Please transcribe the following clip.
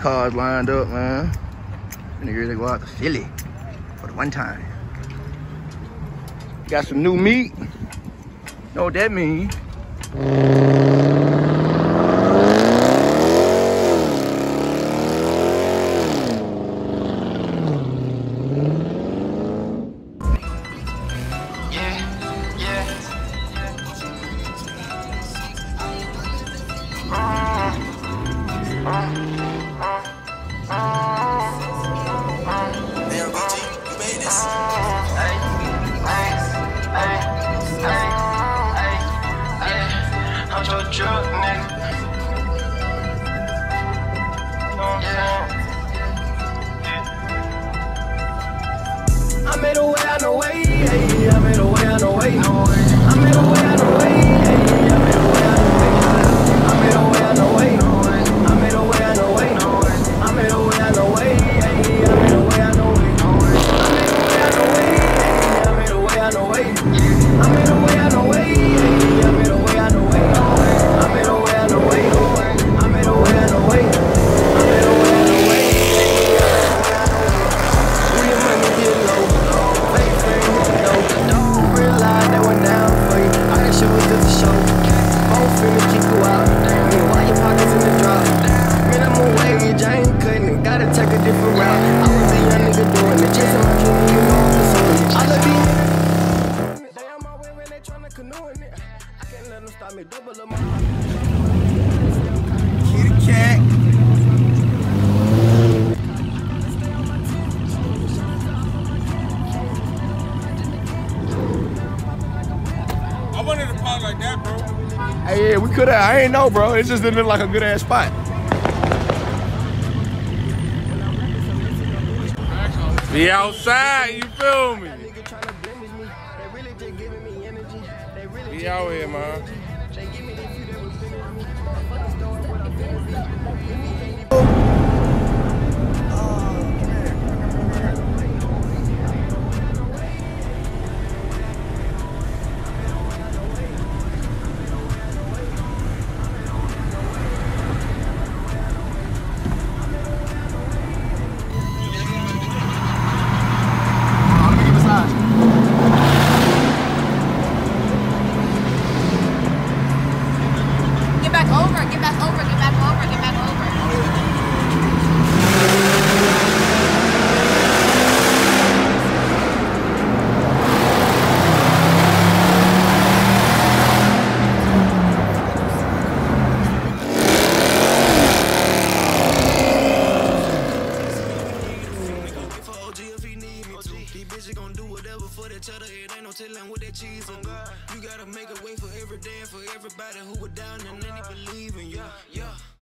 cars lined up, man. Niggas they go out to Philly for the one time. Got some new meat. Know what that means? I made a way out the way, hey, I made a way out the way, no way. I made a way out the way, hey, I made a way out the way, I made a way out the way, no way. I made a way out the way, no way. I made a way out the way, hey, I made a way out the way, no way. I made a way out the way, hey, I made a way out the way, hey, I made a way out the way, no way. I made a way out the way, no way. I made a way out the way, I made a way out the way, I wanted to park like that, bro. Hey, yeah, we could have. I ain't know, bro. It just didn't look like a good ass spot. Be outside, you feel me? Be out here, man. You gotta make a way for every day and for everybody who were down and then they believe in you. Yeah.